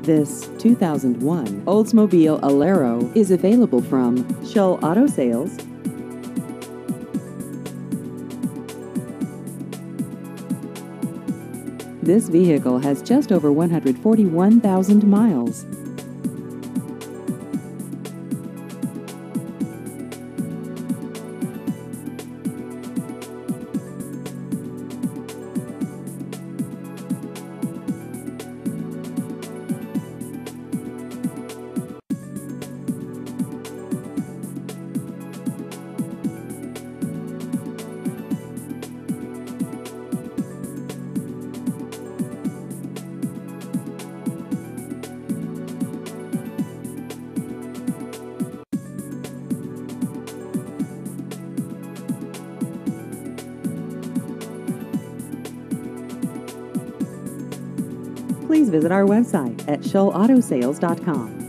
This 2001 Oldsmobile Alero is available from Shull Auto Sales. This vehicle has just over 141,000 miles. Please visit our website at shullautosales.com.